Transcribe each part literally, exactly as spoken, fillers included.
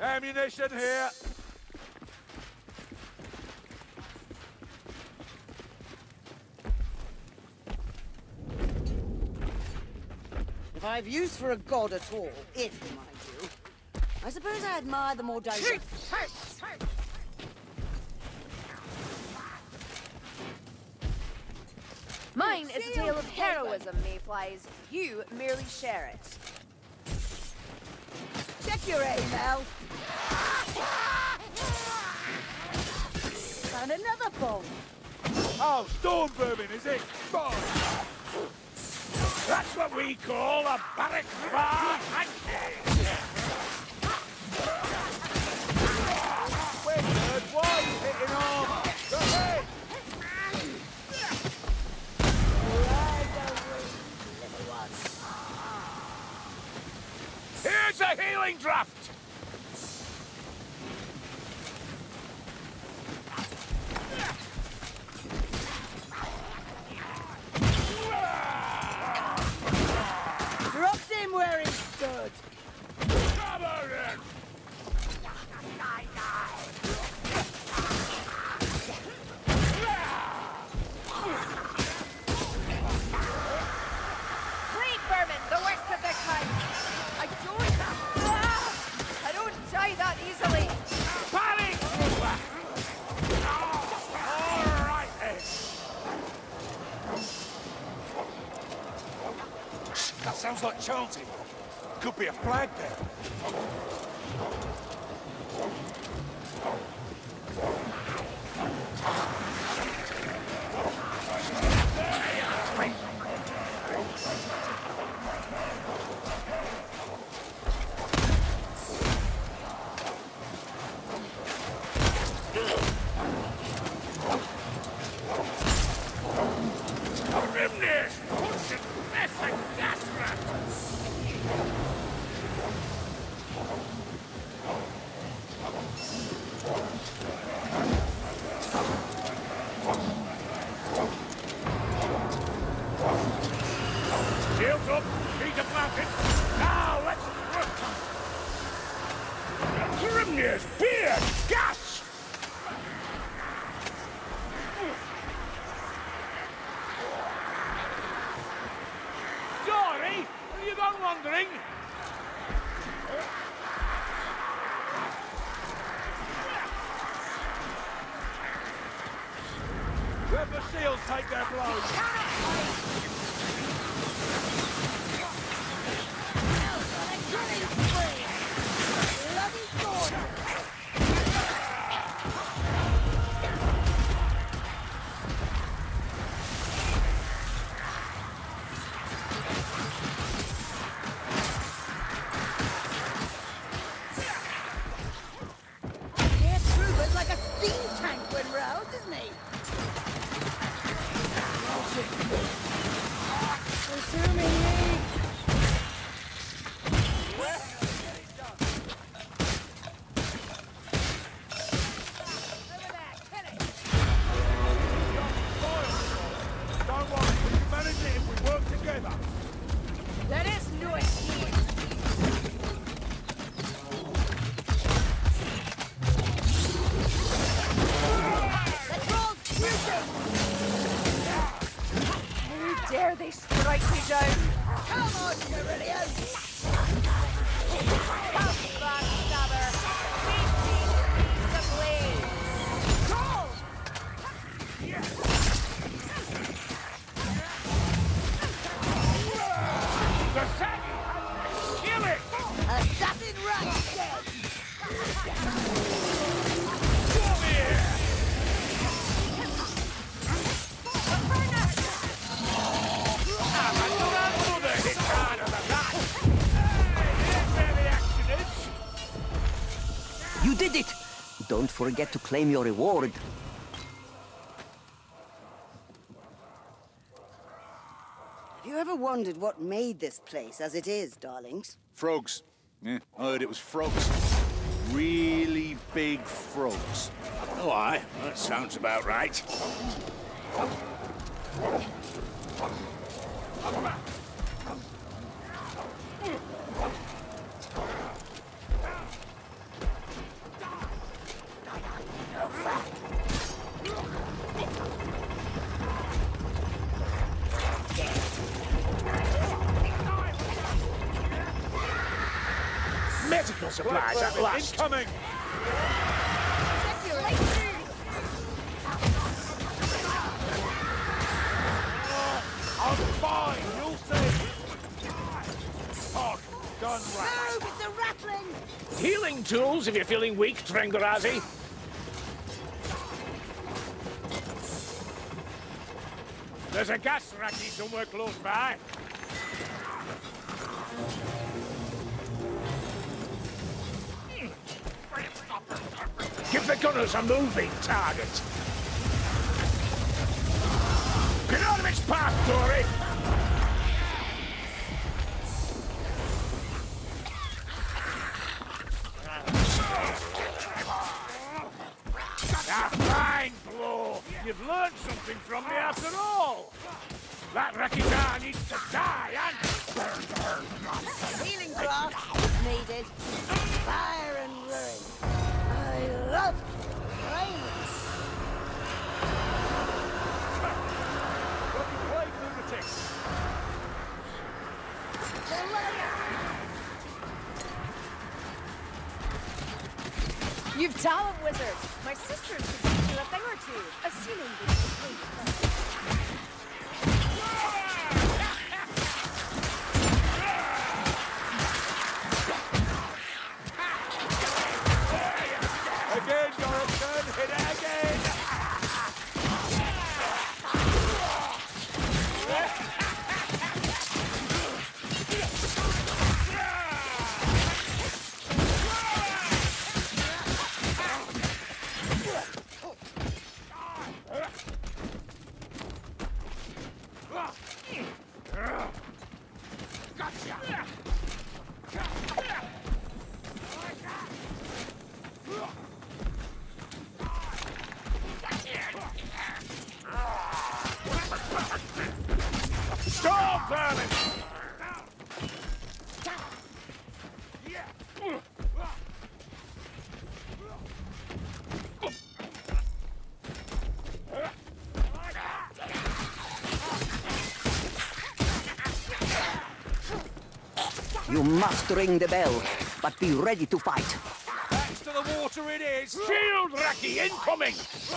Ammunition here. If I've use for a god at all, if, mind you, I suppose I admire the more direct... Mine is a tale of heroism, Mayflies. You merely share it. Check your aim, Al. Found another bomb. Oh, storm vermin, is it? Bomb. That's what we call a barrack bar pancake. Wait, bird, why are you hitting armor? The head! Here's a healing draft! Dropped him where he stood. Cover him! Fleet vermin, the worst of their kind. I don't... Ah! I don't die that easily. Panic! All right then. That sounds like chanting. Could be a flag there. Grimness! Pushing mess and gas rat! Shields up, feet are planted. Now let's work. Grimness, beer, gas! Dory, have you gone wandering? Let the seals take their blows. Like a steam tank when roused, isn't he? Consuming me! Don't worry, we can manage it if we work together. There is no escape. How dare they strike me down? Come on, Cerulean! Come, backstabber! Beat me to the blade! Go! The sack! Kill it! Assassin right dead! Come here! You did it! Don't forget to claim your reward. Have you ever wondered what made this place as it is, darlings? Frogs. Yeah, I heard it was frogs. Really big frogs. Oh, aye. That sounds about right. medical supplies at last. Incoming! Check your legs. I'm fine, you'll see! Hog, done right. Move! It's a rattling! Healing tools if you're feeling weak, Tringarazi. There's a gas racky somewhere close by. Give the gunners a moving target. Get out of its path, Dory! A fine blow! You've learned something from me after all! That Rakitar needs to die and... Burn, burn, burn. Healing draft is needed. Fire and ruin. I love flames. Rocky Plague lunatic! You've talent, wizard. My sisters could teach you a thing or two, assuming they can play first. Again, Dorrington! Hit it again! Stop, vermin! You must ring the bell, but be ready to fight. Back to the water it is! Shield Raki incoming!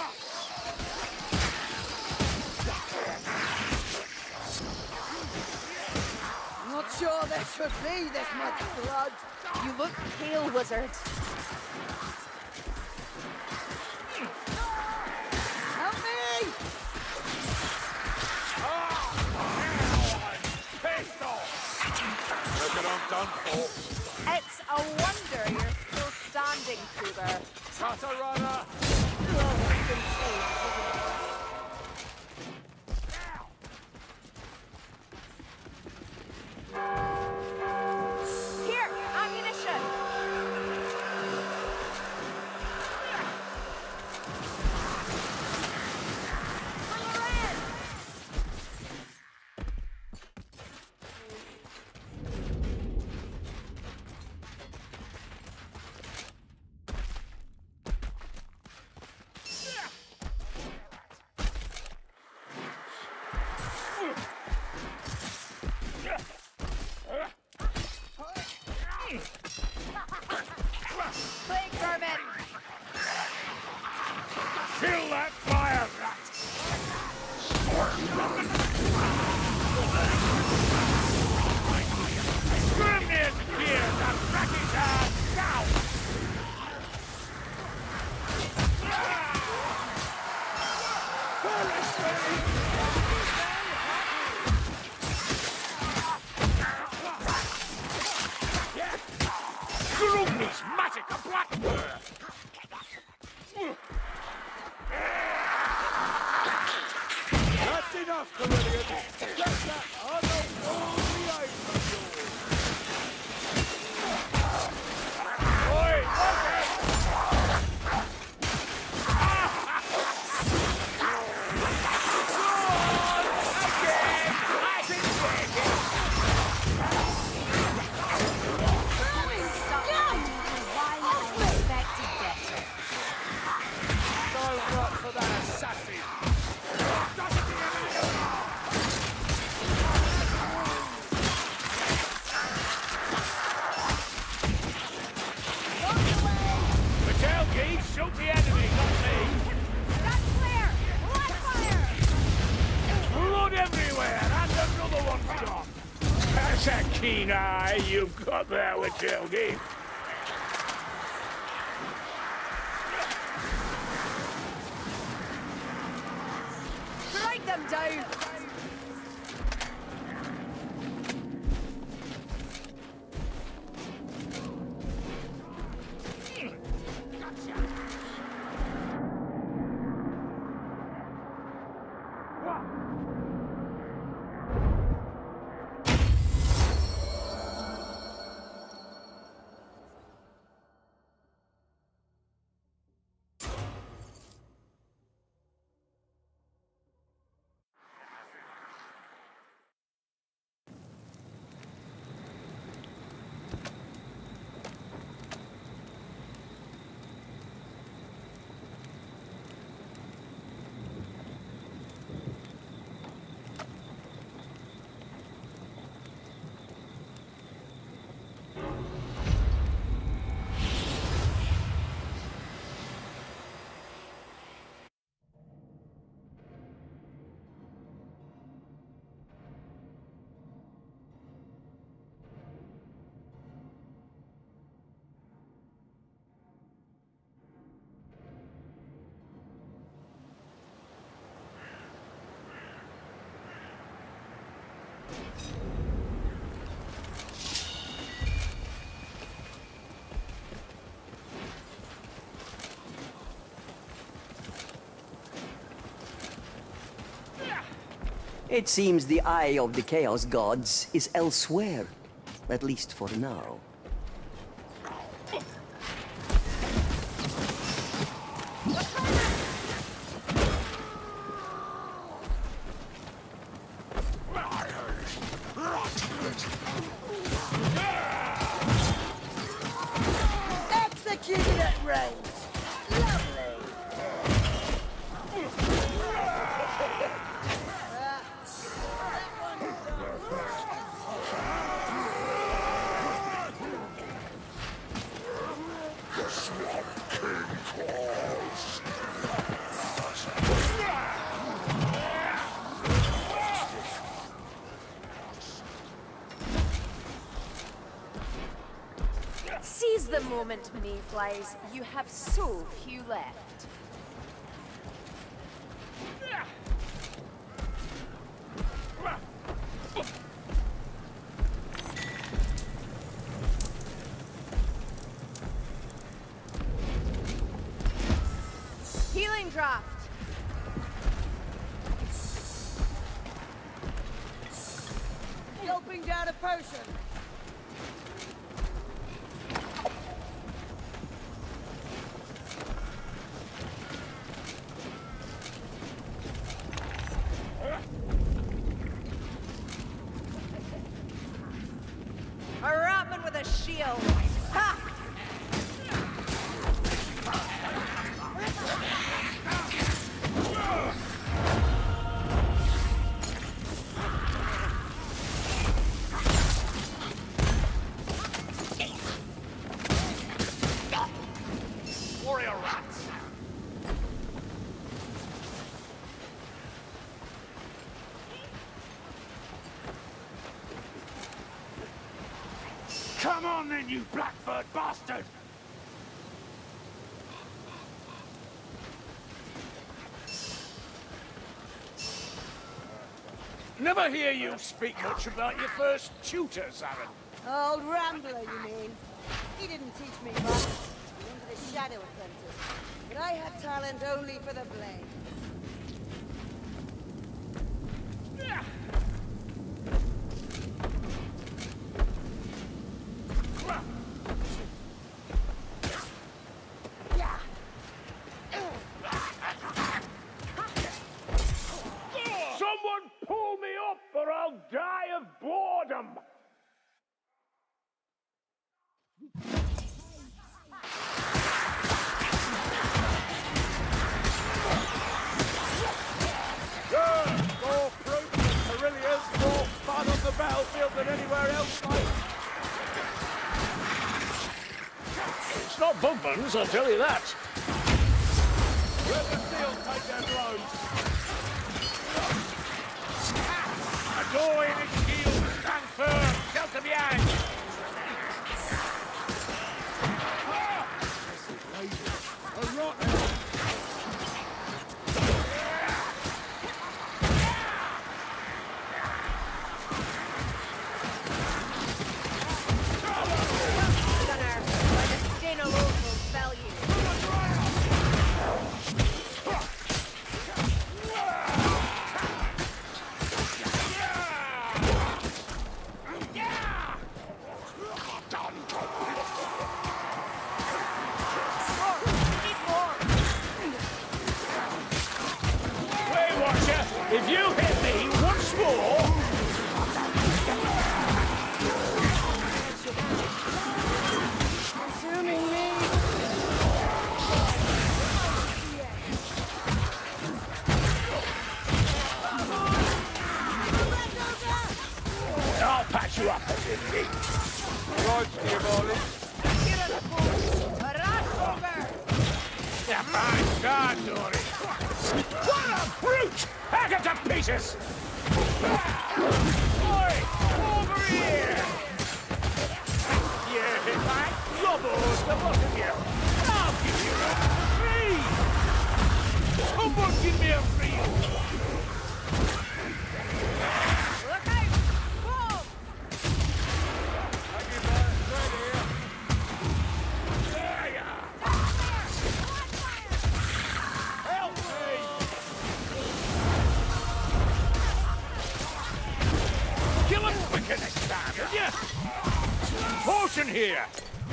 Not sure there should be this much blood. You look pale, wizard. Help me! Pissed off! Reckon I'm done for. It's a wonder you're still standing, Kruger. Tatarana! Here, ammunition. For Loren! Shoot the enemy, not me! That's clear! Blood fire! Blood everywhere, and another one's gone! That's a keen eye you've got there, Witchelgy. Strike them down! It seems the eye of the Chaos Gods is elsewhere, at least for now. Executed at range. Lovely. Seize the moment, Mayflies. You have so few left. Healing draft. Gulping down a potion. A Ratman with a shield. Ha! Warrior rats! Come on then, you blackbird bastard! Never hear you speak much about your first tutors, Aaron. Old Rambler, you mean? He didn't teach me much. He went to the Shadow Apprentice. But I had talent only for the blade. Someone pull me up or I'll die of boredom! Yeah, more fruit and Carillions, more fun on the battlefield than anywhere else, mate. It's not Bugman's, I'll tell you that. Let the steel take their blows. Adore in its shield. Stand firm. Shelter behind. A rotten. If you hit me once more... Consuming me! I'll patch you up as you need. Right, dear darling. Yeah, fine, God, Dory. What a brute! Hack it to pieces! Oi! Over here! You hit my lobos, the lot of you! I'll give you a free! Someone give me a free! Look out! Whoa! Thank you, man. Right here. There you are! Help me! Kill him quicker next time, will ya? Potion here!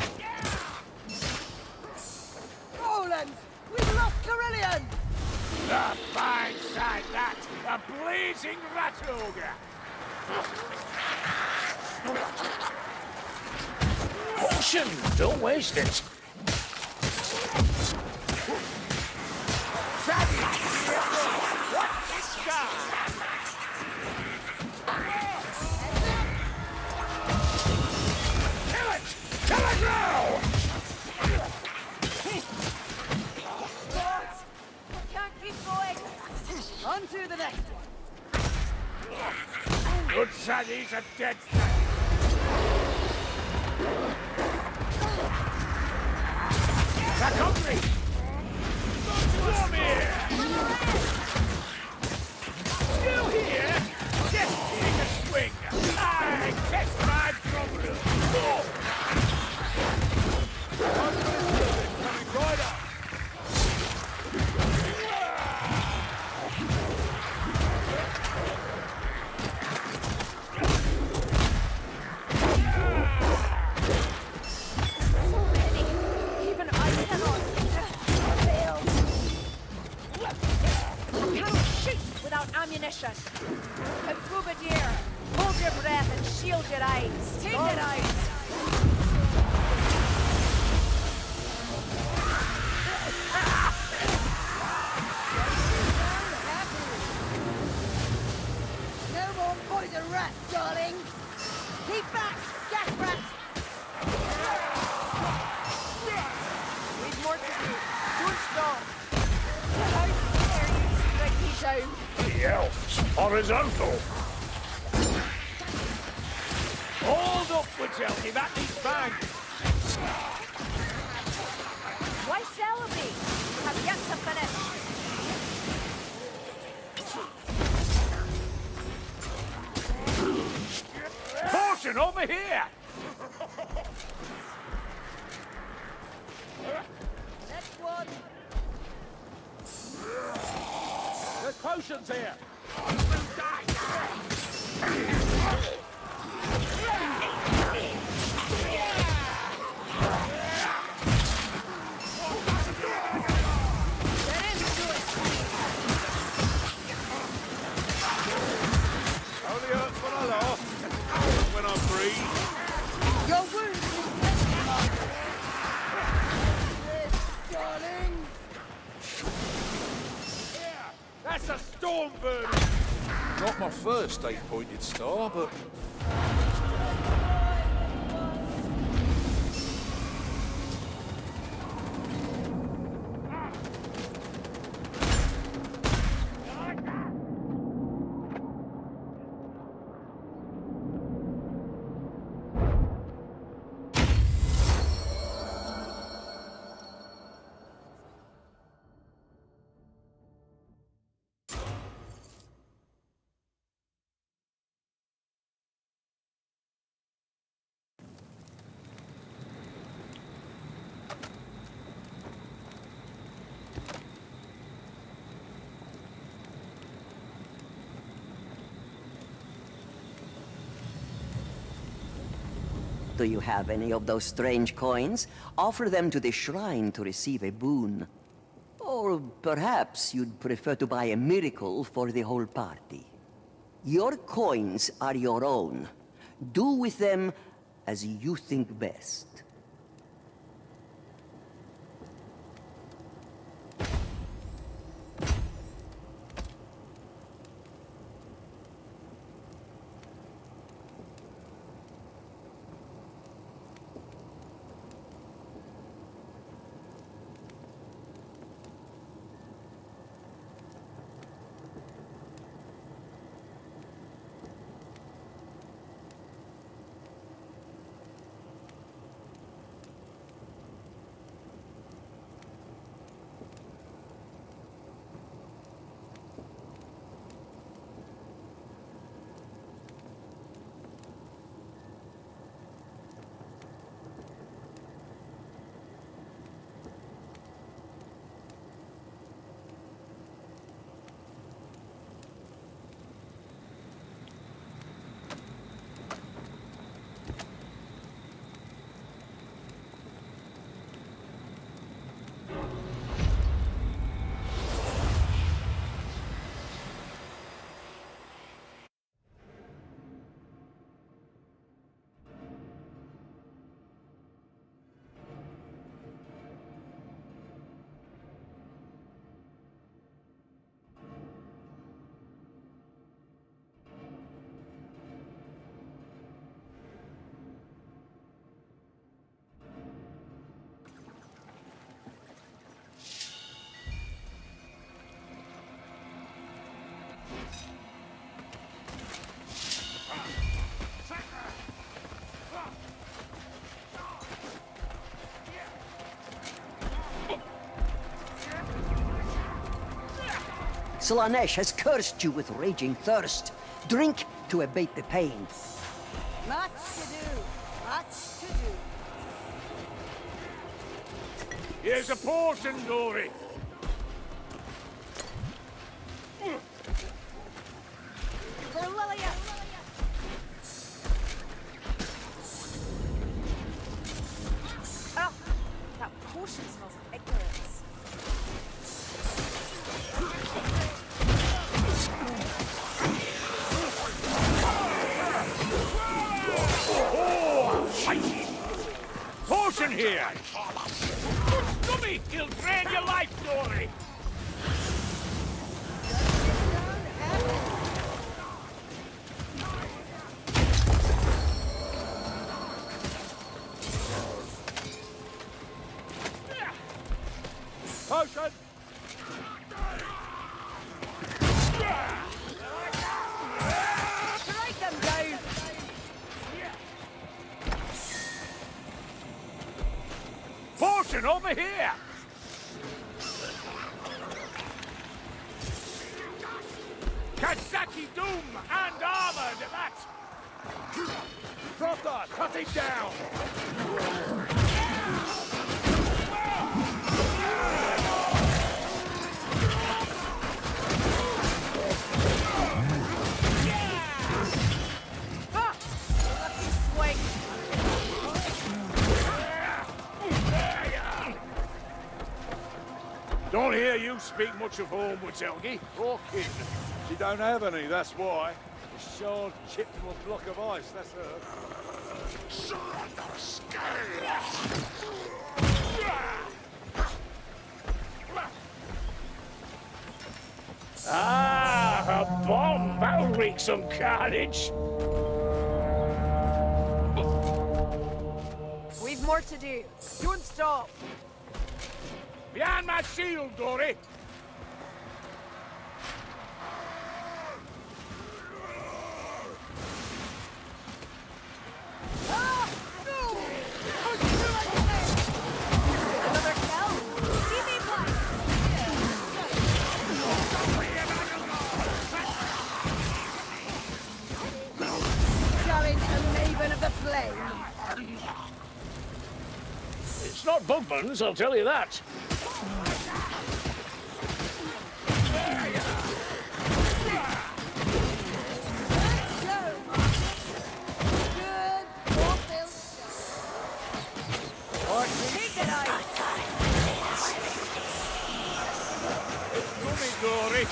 Roland! We've lost Carillion! A fine sight, that! A blazing rat ogre! Potion! Don't waste it! What is God? Kill it! Kill it now! Can't keep going! On to the next one. Good Sadie's a dead thing. Back hungry! Come here! Still here? Just take a swing! I test my problem! Oh! Coming right up! Even I cannot fail. I cannot shoot without ammunition. And Boubardier, hold your breath and shield your eyes. Take it out. No more poison rats, darling! Keep back, gas rats! We've more to do. Don't stop. How dare you strike me down? The elves, horizontal. Hold upwards, Elkie, that needs bang. Why celebrate? We have yet to finish. Potion over here! Next one! There's potions here! Get into it. Only hurts when I laugh. When I breathe. Your wounds will take Yes, darling! That's a storm bird! Not my first eight-pointed star, but... Do you have any of those strange coins? Offer them to the shrine to receive a boon. Or perhaps you'd prefer to buy a miracle for the whole party. Your coins are your own. Do with them as you think best. Slaanesh has cursed you with raging thirst. Drink to abate the pain. Much to do. Much to do. Here's a potion, Dory. For Lilia! Oh, that potion smells of ignorance. Potion here! Scummy! He'll drain your life, Dory! Potion! Strike them down! Potion over here! Kazaki Doom and armored at that! Crotha, cut it down! Ah! Lucky swing! Don't hear you speak much of Homewood, Helgi, or kin. She don't have any, that's why. A shard chipped to a block of ice, that's her. Ah, a bomb! That'll wreak some carnage. We've more to do. Don't stop. Behind my shield, Dory! Ah! No! Another kill? See me play! Challenge a maven of the flame. It's not Bugman's, I'll tell you that. Let's go. Good. Fulfilled. Dory.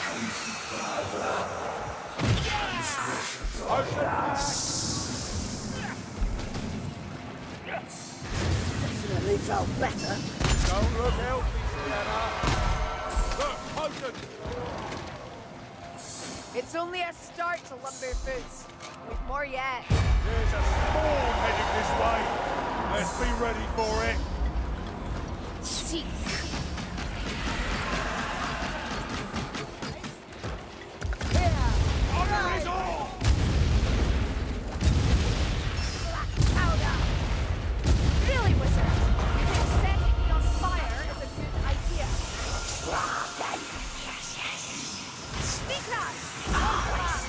Definitely felt better. Don't look healthy, Sienna. Look, potion. It's only a start to Lumberfoots. We've more yet. There's a storm heading this way. Let's be ready for it. See. Honor is all! Powder! Really, Wizard? You think setting me on fire is a good idea? Sneaker!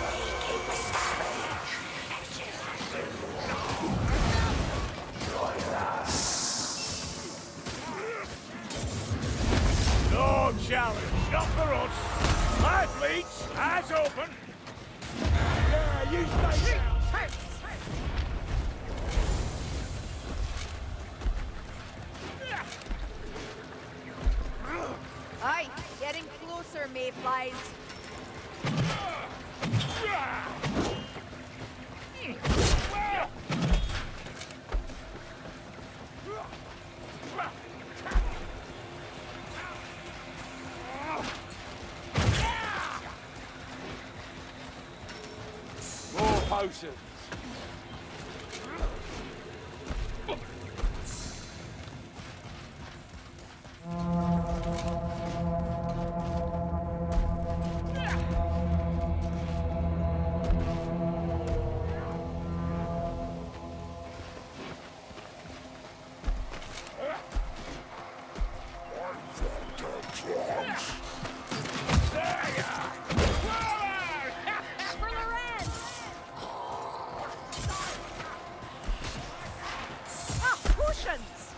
No challenge, not for us. My fleet's eyes open. Yeah, you stay down. Aye, getting closer, mayflies. More potions. For Lorenz! Ah, potions!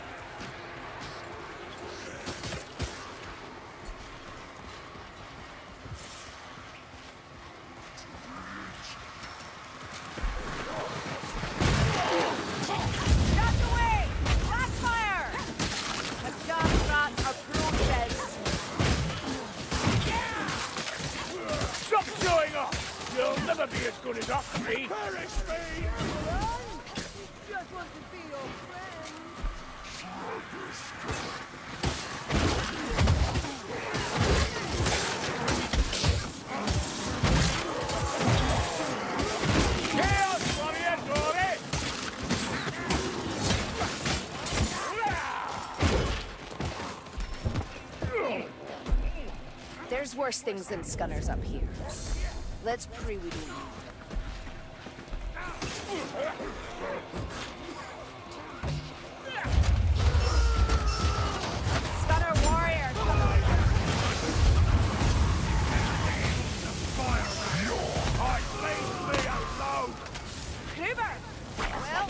Shot away! Last fire! A Junkrat approaches. Stop showing off! You'll never be as good as Ockery. Perish me! Just want to be your friend. Chaos warrior, Dory! There's worse things than Scunners up here. Let's pray we do. Scunner warrior! I leave me alone! Kruber! Well...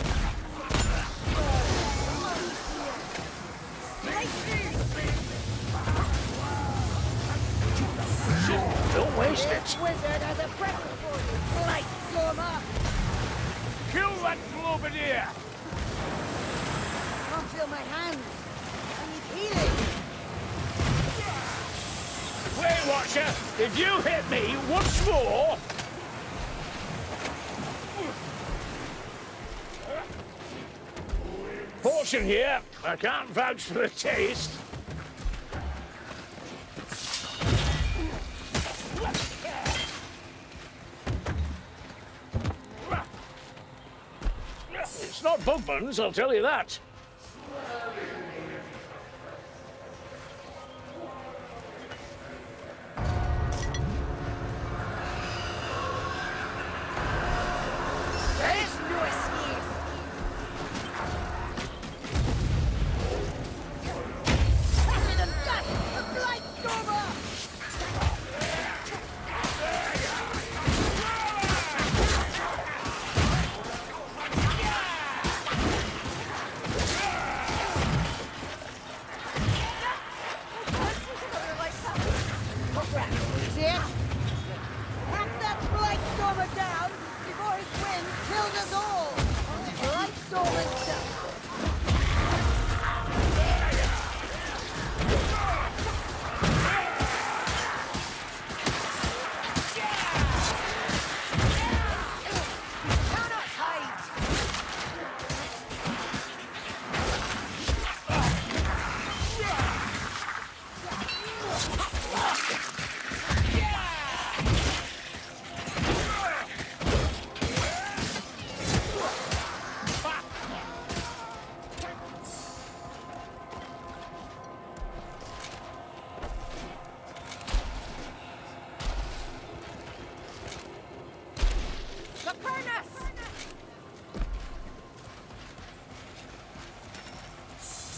Don't waste it. This wizard has a present for you. Blight Gorma. Kill that Globadier! Can't feel my hands. I need healing. Weight Watcher, if you hit me once more... Portion here. I can't vouch for the taste. It's not Bugman's, I'll tell you that. There is no escape! Acid and dust. A blight Gorma.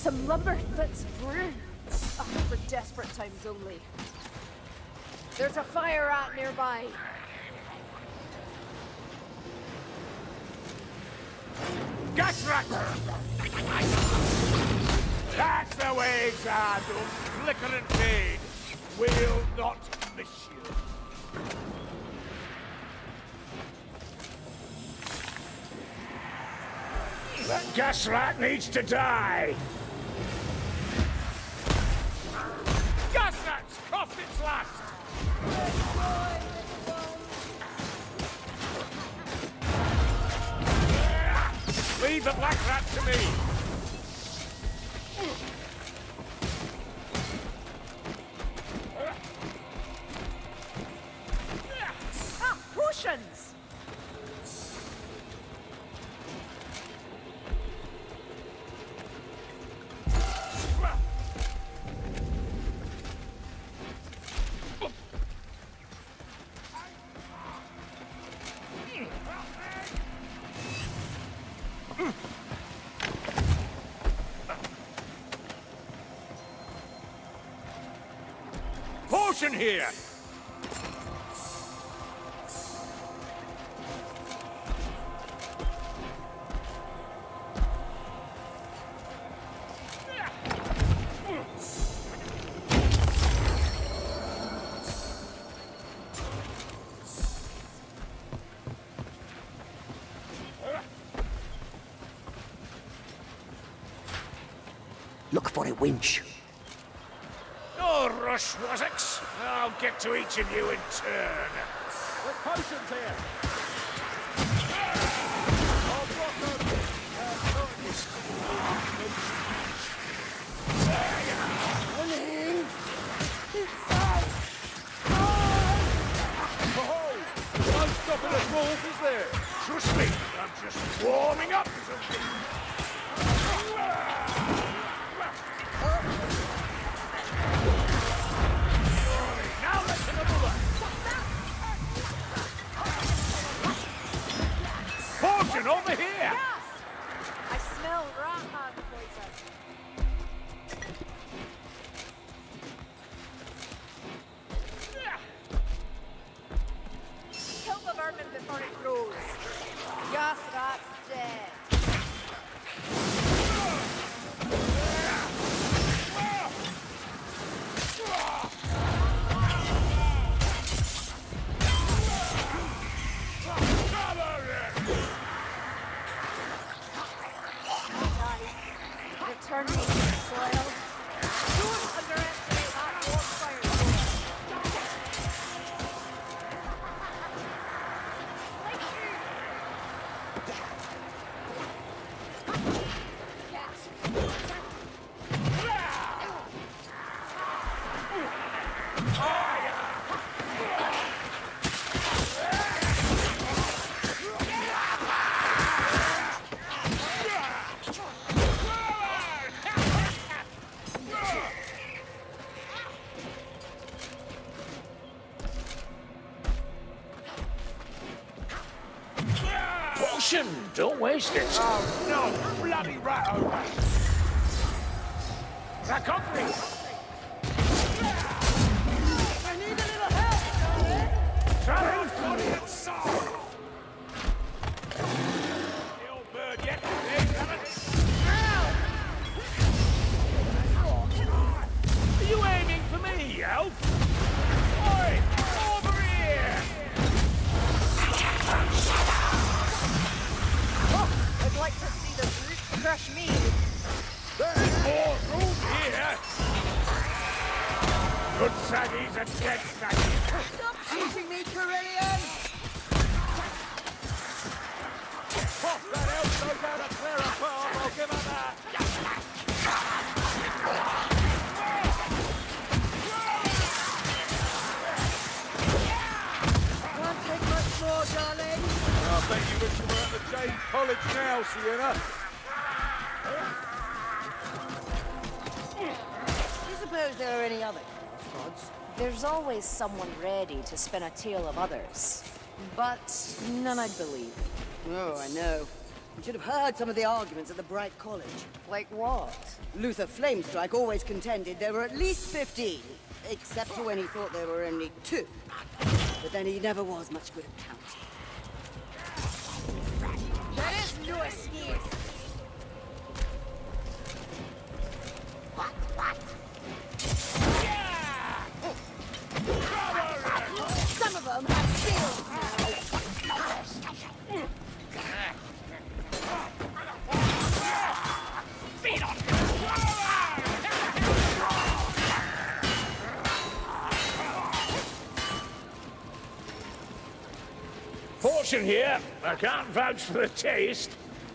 Some lumber fits through. Oh, for desperate times only. There's a fire out nearby. Gas rat! That's the way, Zardum. Flicker and fade. We'll not miss you. That gas rat needs to die! Gas rat's coughed its last! Leave the black rat to me! Ah, potions! Potion here! Look for a winch. No rush, Wozzex. I'll get to each of you in turn. With potions here. No stopping us, Wolf, is there? Trust me, I'm just warming up for something. Now let's another one. Potion over here! Yes! I smell rat poison. Kill the vermin before it grows. Gas rat's dead. Return me to the soil. Don't underestimate that warfire. Potion, don't waste it. Oh no, bloody rat over! Back up me! I need a little help, darling. Charlie's body and soul! The old bird yet, eh, Alan? Are you aiming for me, elf? Oi! Over here! I'd like to see the brute crush me. There's more room here! Good saggy's a dead saggy! Stop shooting me, Carillion! Pop that elf goes out to clear a farm, I'll give her that. Can't take much more, darling. I bet you wish you were at the Jade College now, Sienna. Do you suppose there are any other gods? There's always someone ready to spin a tale of others. But none I'd believe. Oh, I know. You should have heard some of the arguments at the Bright College. Like what? Luther Flamestrike always contended there were at least fifteen, except for when he thought there were only two. But then he never was much good at counting. There is no excuse. What? What? Some of them have shields. Portion here. I can't vouch for the taste.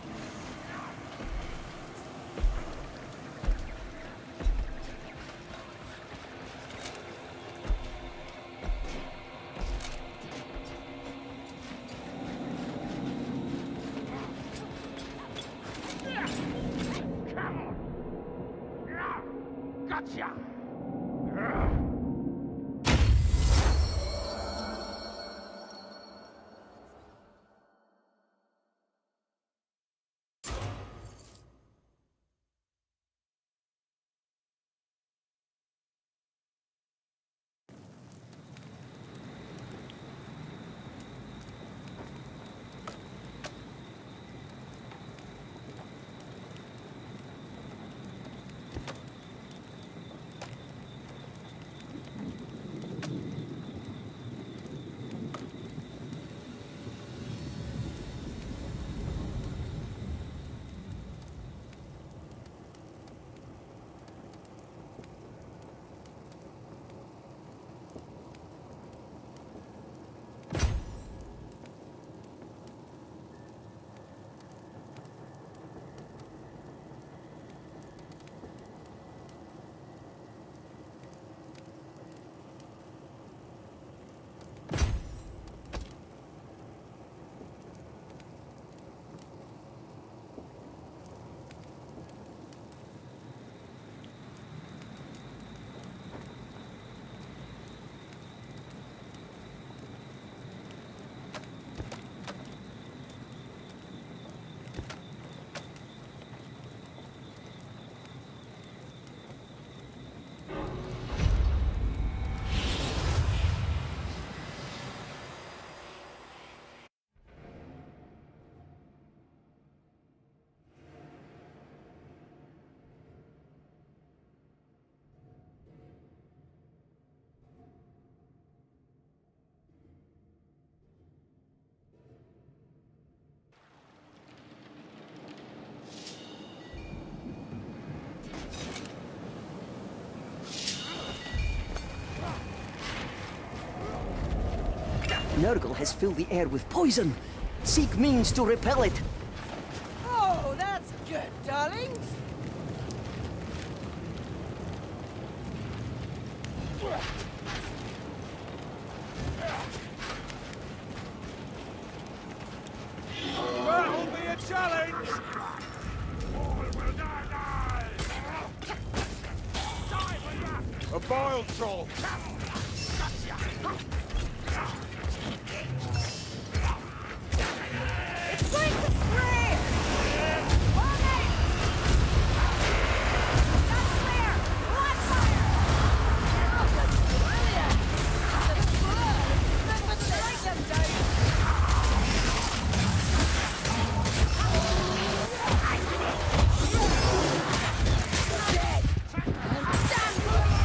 Come on. Gotcha. Nurgle has filled the air with poison. Seek means to repel it. Oh, that's good, darlings. That'll be a challenge! A bile troll! It's going to spray! On it! That's clear! Blood fire! Oh, that's brilliant! The blood! Let's strike them down! Dead! And damn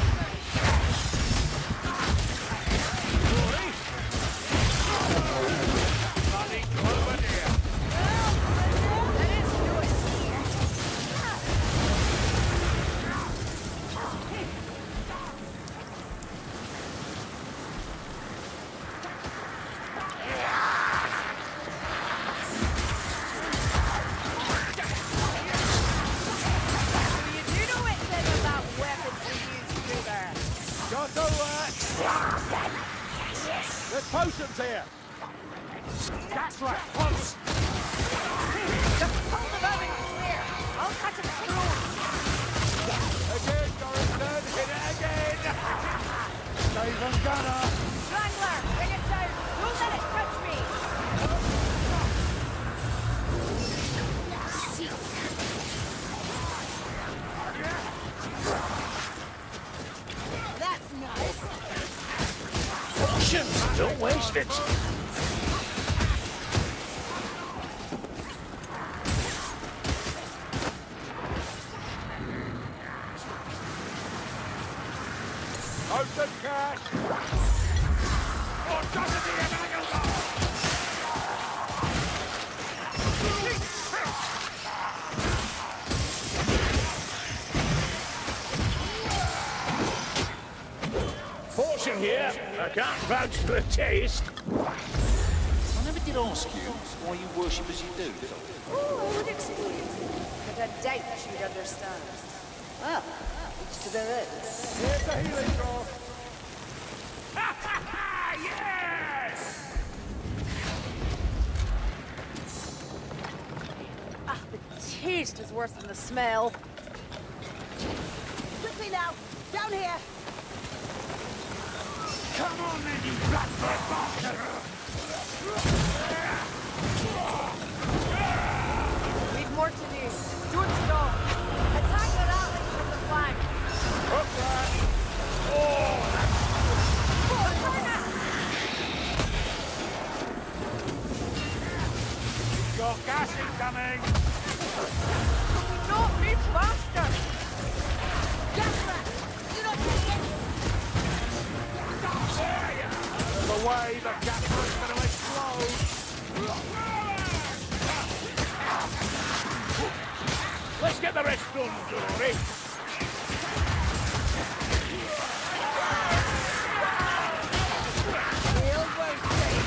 There's potions here! That's right, close! Just hold the bow and clear! I'll cut it through! Again, Dorrington! Hit it again! Save and gunner! Strangler, bring it down! Don't let it touch me! Don't waste it. Open cash! Oh, doesn't he have an angle? Portion here. I can't vouch for a taste. I never did ask you why you worship as you do, did I? Oh, I would explain. But I doubt you'd understand. Well, each to their own. Here's the healing draft. Yes! Ah, the taste is worse than the smell. Quickly now! Down here! Come on then, you bloodbird bastard! We've more to do. Don't stop. Attack the ratlings from the flank. Up that! Oh, that's... Got gas incoming! Not move faster! Jasper! Do not take it! The way the Gasper's going to explode! Let's get the rest done, Dory! Real work,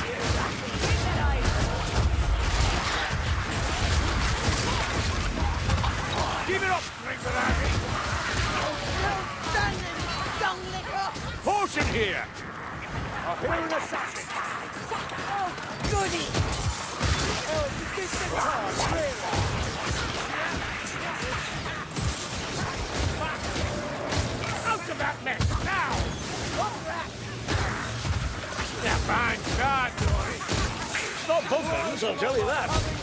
Give it up, Stringer Harry! well done, dung licker! Portion here! I hear an assassin! Oh, goody! Oh, you did the task, really! Out of that mess, now! What rat? Yeah, fine start, Dory! It's not Bucklands, I'll tell you that.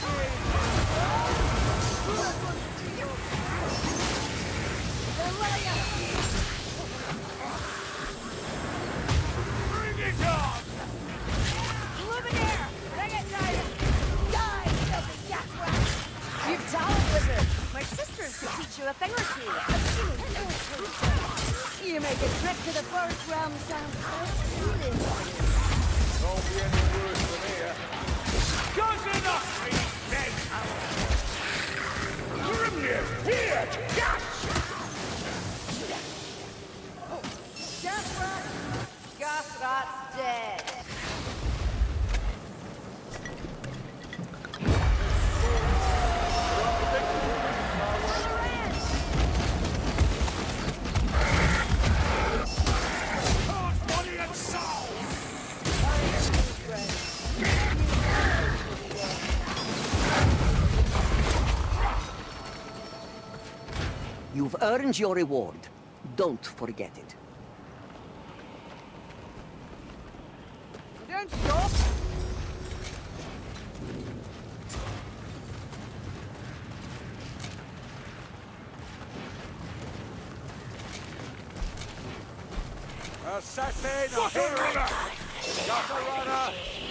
Bring it on! Luminaire! Bring it down! Die, filthy gas rat! You've talent, wizard. My sisters could teach you a thing or two. You make a trip to the forest realm sound so appealing. Don't be any worse than here. Good enough, you dead hound! Grimnir, here, gas! Gas rat! Gas rat's dead. God's body and soul! You've earned your reward. Don't forget it. Don't stop! Assassin, I Got hear a it! runner! Got a runner!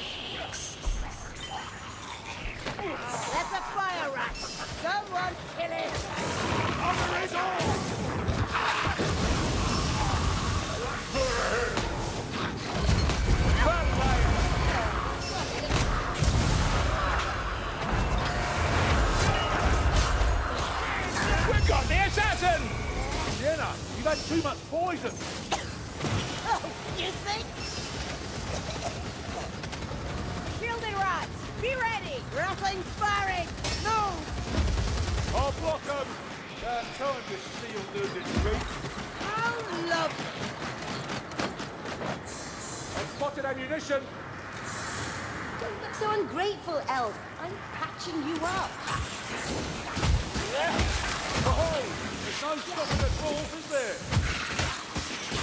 That's a fire rat! Someone kill it! Under his arm! We've got the assassin! Jenna, you've had too much poison! Oh, you think? Shielded rats! Be ready! Rattling firing! No! I'll block them! Uh, tell him to seal do this street. How lovely! I've spotted ammunition! Don't look so ungrateful, Elf. I'm patching you up. Ahoy! There's no stopping the dwarf, is there?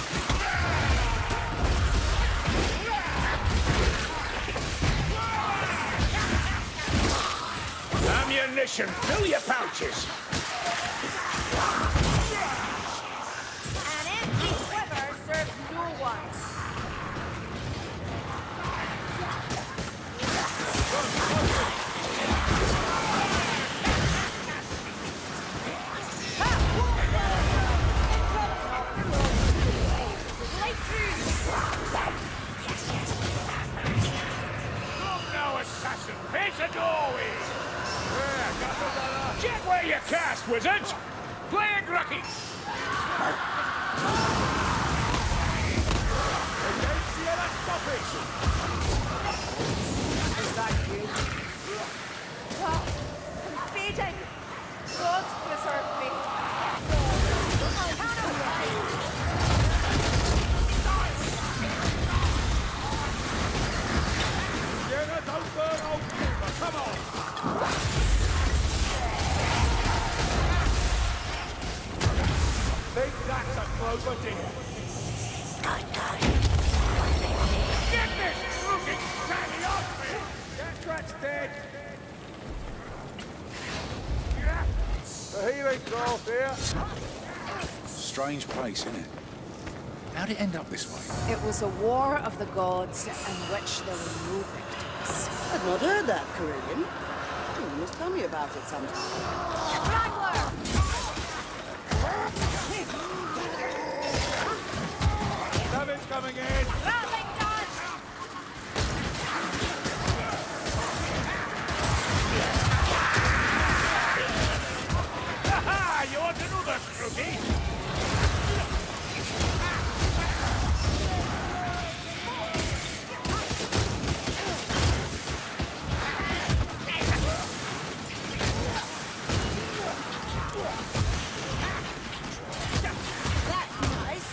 Ammunition, fill your pouches. An empty quiver serves no one. Plague Rookie! Against the other stoppage! Is that you? Well, I'm fading. God preserve me. Jenna, don't burn old timber, come on! Think that's a clover deer. Get this looking tally off me! That rat's dead. The healing cloth here. Strange place, isn't it? How'd it end up this way? It was a war of the gods in which there were no victims. I've not heard that, Carillion. You must tell me about it sometime. Wrangler! Damage coming in! Rattling gun! Aha! You want another Scroogie? That's nice.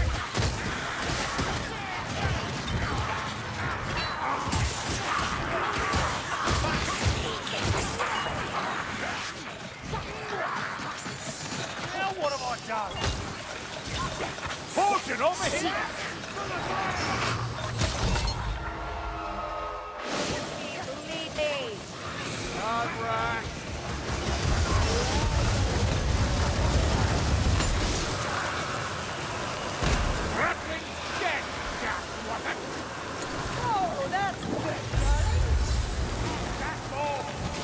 Now what have I done? Fortune over here! Lead me! Hard right. Rattling dead, Jack Wobbit! Oh, that's good, darling. That's all!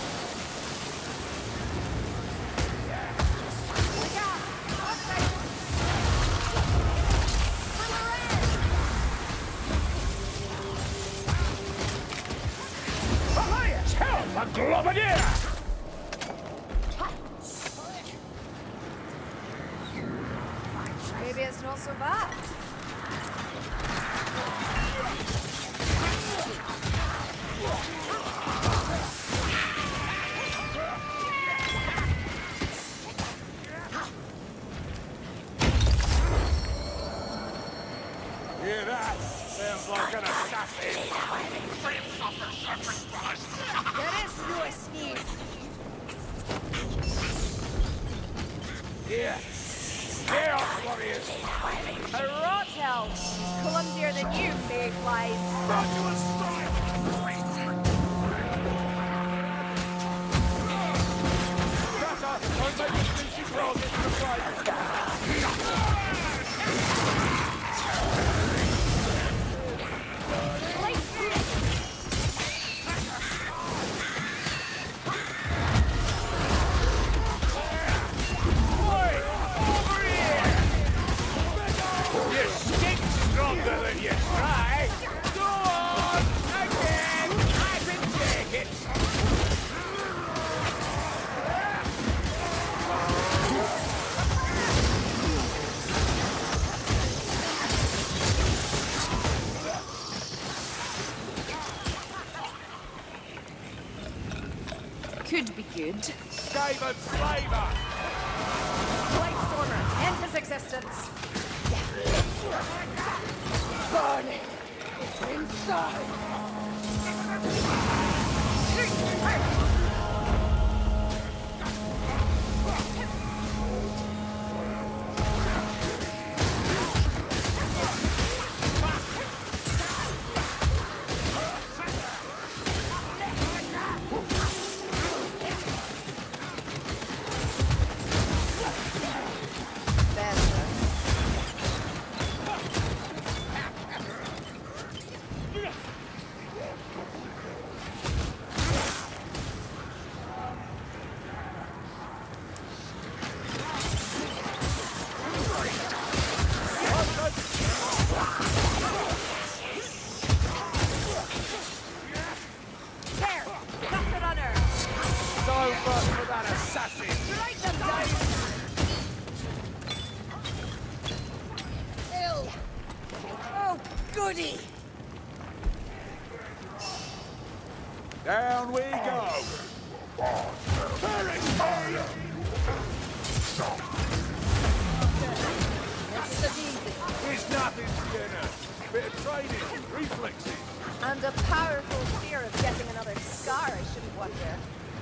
Ahoy, it's hell, a globadier! Maybe it's not so bad. Hear that? Sounds like an assassin. There is no escape. Here. Chaos warriors. A rot hell. Clumsier than you, mayflies. Run strike! Cutter, don't make a sneaky frog into the fight. Oi! Over here! You stink stronger than you try. Go on! Again! I can take it! Could be good. Skaven flavor! Blightstormer, end his existence. Burning. It's inside. There! Cut the runner! So much for that assassin! Strike them down! goody! Down we go! Perish me! It's nothing, Skinner. Bit of training, reflexes. And a powerful fear of getting another scar, I shouldn't wonder.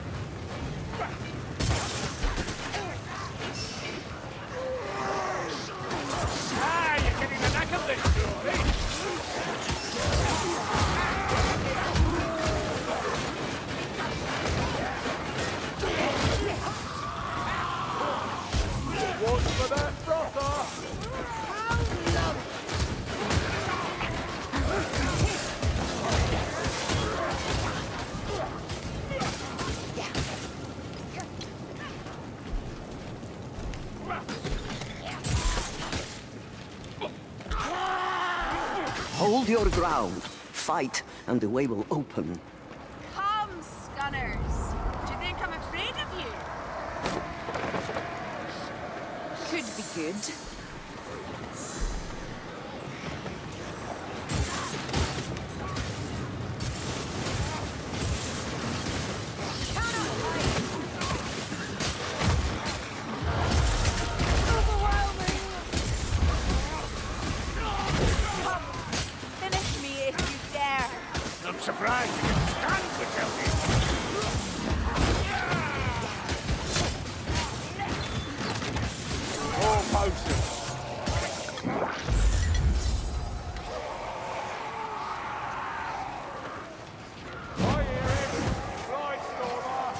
Ah, you're getting the knack of this story. Watch for that frother! Hold your ground. Fight, and the way will open. Come, Skunners! Do you think I'm afraid of you? Could be good. I'm surprised you can stand without it. More potions. I hear him. Right, Stormer.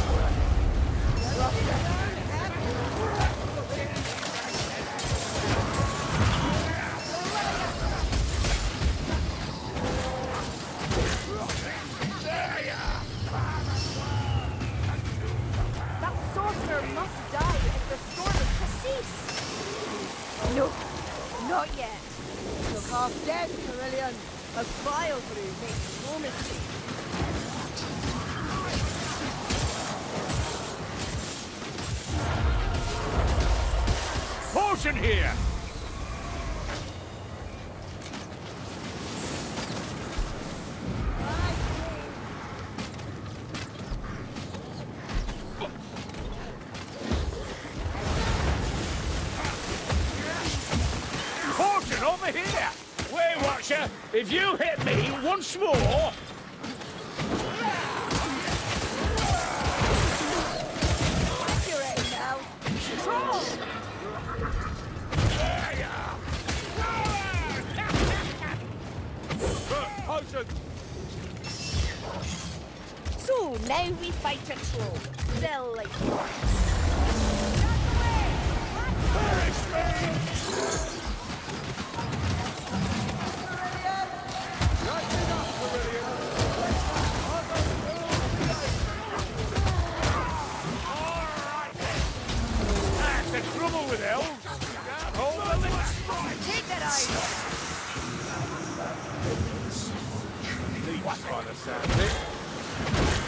That sorcerer must die if the storm is to cease. No, not yet. Look half dead, Carillion. A vile brew makes no mistake. Potion here! Potion over here! Way Watcher, if you hit me once more... You're ready now. Troll! Potion. So, now we fight a troll. They'll like it. That's the trouble with elves. Can't hold them in Take that eye! Leech by the sound of it.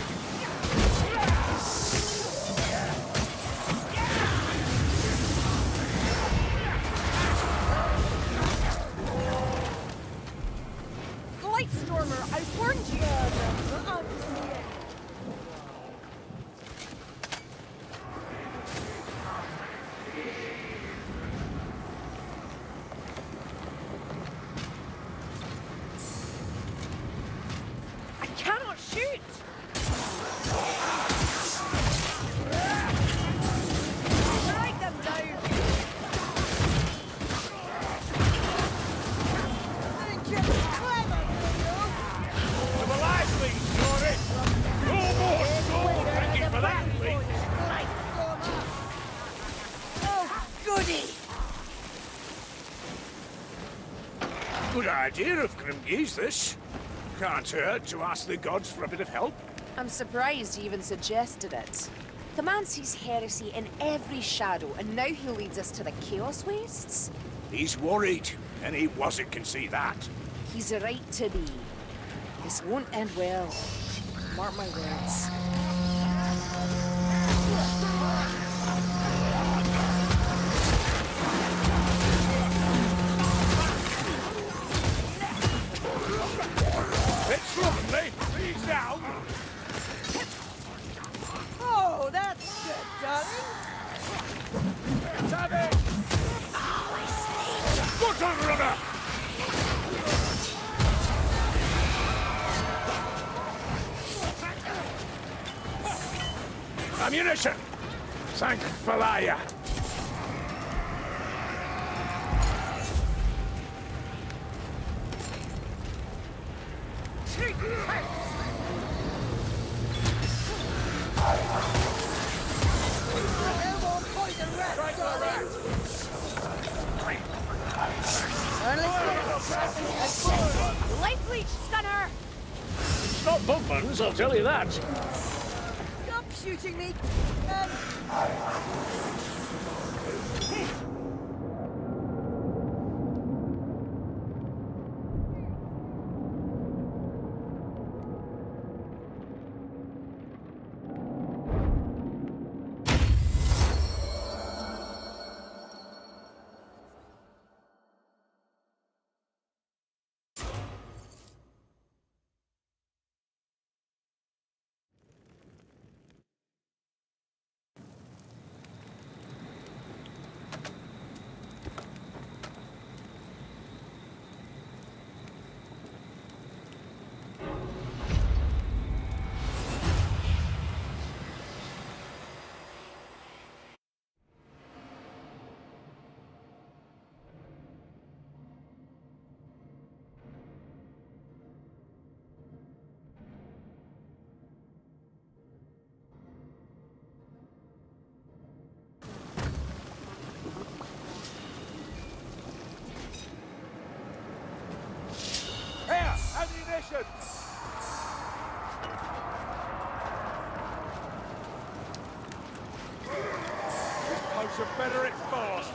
Blightstormer, I warned you! Uh-uh, to see it. I cannot shoot! Drag them down! Think you're clever, To the live lead, Story! No more soul drinking for that, please! Oh, goody! Good idea of Grimge's, this. Can't hurt to ask the gods for a bit of help. I'm surprised he even suggested it. The man sees heresy in every shadow, and now he leads us to the Chaos Wastes? He's worried. Any wasn't can see that. He's right to be. This won't end well. Mark my words. Ammunition! Thank Falaya. Life leech, stunner! It's not Bugman's, I'll tell you that. Stop shooting me! Um, Here, ammunition! This potion better exhaust.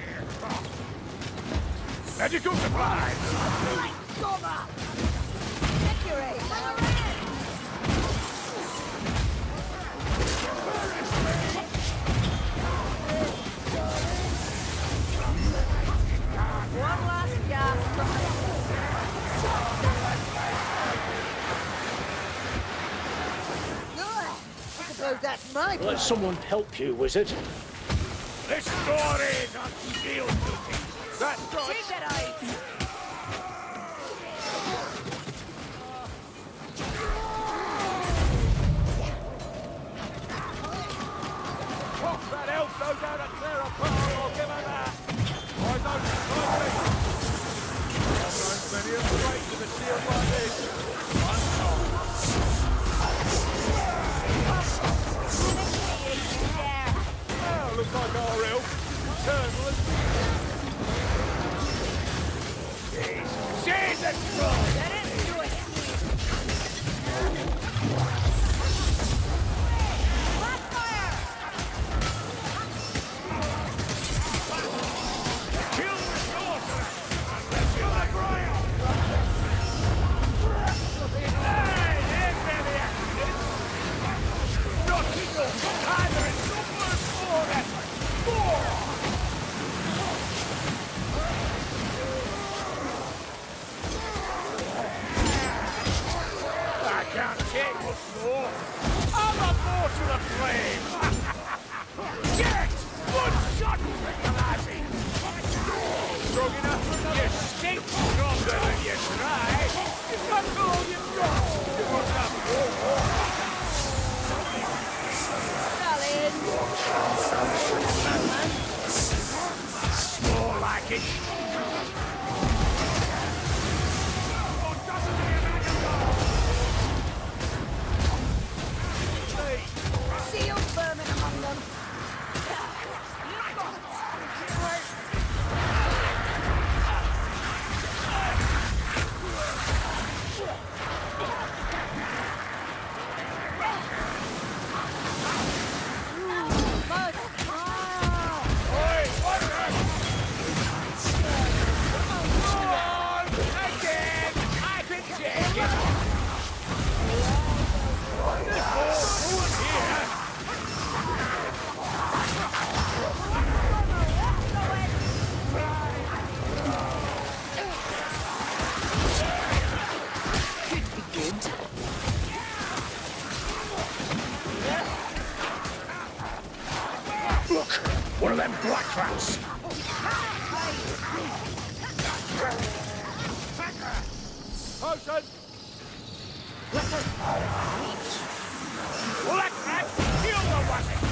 Medical supplies! accurate! One last gasp from the... I suppose that's my Let someone help you, wizard. This door is on shield duty. That's right. Take it out! Pop that elf goes out and clear a path, I'll give her that. I don't like it. I've known many of the ways of a shield like this. One time. There! Oh, looks like our elf. Turnless. Jesus Christ! There is no escape! Blackfire! Kill the sorcerer! Unless you like Brian! Hey, there's where the action is! Not enough! Either it's number four effort! Four! I can't take much more! I'm a mortal of flame! Get! One shot! Nicolazzi! Strong enough for another. You stink stronger than you try! You've got all you've got! You must have more! More like it! Oh, doesn't he shield vermin among them. Oi, what the- Come on! Again! I can take it! There's more here! Could be good. Look! One of them black rats! Potion! Let and kill the Wazzick!